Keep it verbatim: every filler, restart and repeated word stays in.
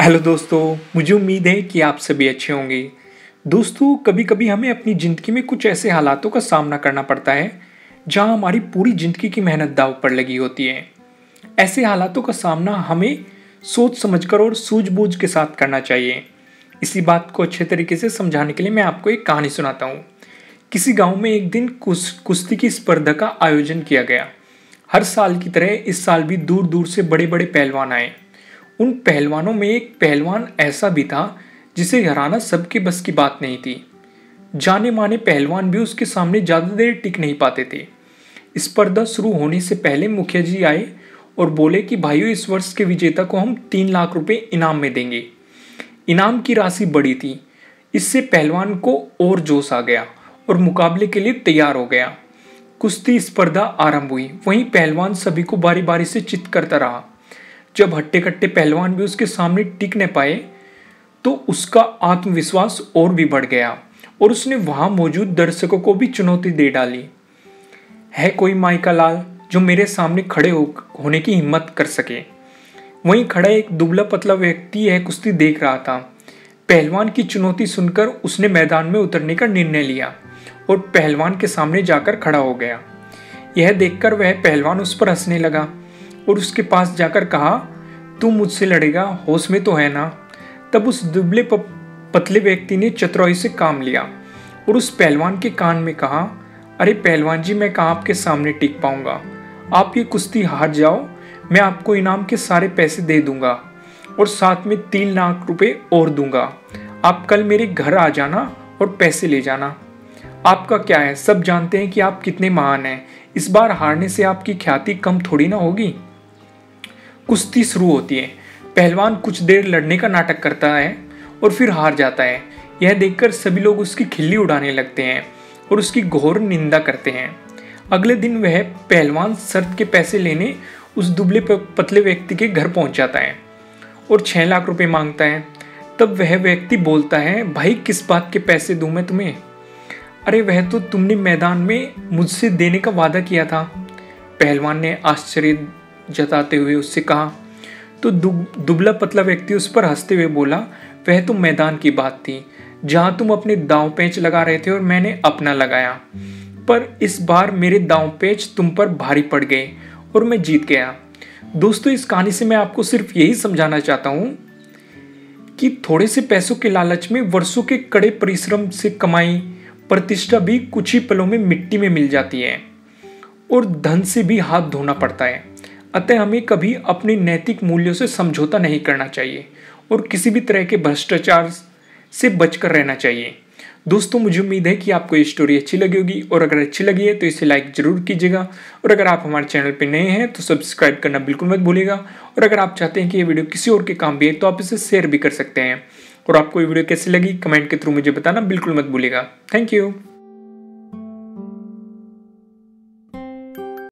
Hello दोस्तों, मुझे उम्मीद है कि आप सभी अच्छे होंगे। दोस्तों, कभी कभी हमें अपनी ज़िंदगी में कुछ ऐसे हालातों का सामना करना पड़ता है जहां हमारी पूरी ज़िंदगी की मेहनत दांव पर लगी होती है। ऐसे हालातों का सामना हमें सोच समझकर और सूझबूझ के साथ करना चाहिए। इसी बात को अच्छे तरीके से समझाने के लिए मैं आपको एक कहानी सुनाता हूँ। किसी गाँव में एक दिन कुस, कुश्ती की स्पर्धा का आयोजन किया गया। हर साल की तरह इस साल भी दूर दूर से बड़े बड़े पहलवान आए। उन पहलवानों में एक पहलवान ऐसा भी था जिसे हराना सबके बस की बात नहीं थी। जाने माने पहलवान भी उसके सामने ज्यादा देर टिक नहीं पाते थे। स्पर्धा शुरू होने से पहले मुखिया जी आए और बोले कि भाइयों, इस वर्ष के विजेता को हम तीन लाख रुपए इनाम में देंगे। इनाम की राशि बड़ी थी। इससे पहलवान को और जोश आ गया और मुकाबले के लिए तैयार हो गया। कुश्ती स्पर्धा आरंभ हुई। वहीं पहलवान सभी को बारी बारी से चित करता रहा। जब हट्टे कट्टे पहलवान भी उसके सामने टिक न पाए तो उसका आत्मविश्वास और भी बढ़ गया और उसने वहां मौजूद दर्शकों को भी चुनौती दे डाली। है कोई माई का लाल जो मेरे सामने खड़े हो, होने की हिम्मत कर सके। वहीं खड़ा एक दुबला पतला व्यक्ति यह कुश्ती देख रहा था। पहलवान की चुनौती सुनकर उसने मैदान में उतरने का निर्णय लिया और पहलवान के सामने जाकर खड़ा हो गया। यह देखकर वह पहलवान उस पर हंसने लगा और उसके पास जाकर कहा, तू मुझसे लड़ेगा, होश में तो है ना। तब उस दुबले पतले व्यक्ति ने चतुराई से काम लिया और उस पहलवान के कान में कहा, अरे पहलवान जी, मैं कहाँ आपके सामने टिक पाऊंगा। आप ये कुश्ती हार जाओ, मैं आपको इनाम के सारे पैसे दे दूंगा और साथ में तीन लाख रुपए और दूंगा। आप कल मेरे घर आ जाना और पैसे ले जाना। आपका क्या है, सब जानते हैं कि आप कितने महान हैं। इस बार हारने से आपकी ख्याति कम थोड़ी ना होगी। कुश्ती शुरू होती है। पहलवान कुछ देर लड़ने का नाटक करता है और फिर हार जाता है। यह देखकर सभी लोग उसकी खिल्ली उड़ाने लगते हैं और उसकी घोर निंदा करते हैं। अगले दिन वह पहलवान शर्त के पैसे लेने उस दुबले पतले व्यक्ति के घर पहुंच जाता है और छह लाख रुपए मांगता है। तब वह व्यक्ति बोलता है, भाई किस बात के पैसे दूं मैं तुम्हें? अरे वह तो तुमने मैदान में मुझसे देने का वादा किया था। पहलवान ने आश्चर्य जताते हुए उससे कहा। तो दुबला पतला व्यक्ति उस पर हंसते हुए बोला, वह तो मैदान की बात थी जहां तुम अपने दांव पेच लगा रहे थे और मैंने अपना लगाया, पर इस बार मेरे दांव पेच तुम पर भारी पड़ गए और मैं जीत गया। दोस्तों, इस कहानी से मैं आपको सिर्फ यही समझाना चाहता हूं कि थोड़े से पैसों के लालच में वर्षों के कड़े परिश्रम से कमाई प्रतिष्ठा भी कुछ ही पलों में मिट्टी में मिल जाती है और धन से भी हाथ धोना पड़ता है। अतः हमें कभी अपने नैतिक मूल्यों से समझौता नहीं करना चाहिए और किसी भी तरह के भ्रष्टाचार से बचकर रहना चाहिए। दोस्तों, मुझे उम्मीद है कि आपको ये स्टोरी अच्छी लगी होगी और अगर अच्छी लगी है तो इसे लाइक जरूर कीजिएगा और अगर आप हमारे चैनल पर नए हैं तो सब्सक्राइब करना बिल्कुल मत भूलिएगा और अगर आप चाहते हैं कि ये वीडियो किसी और के काम भी है तो आप इसे शेयर भी कर सकते हैं। और आपको ये वीडियो कैसी लगी कमेंट के थ्रू मुझे बताना बिल्कुल मत भूलिएगा। Thank you.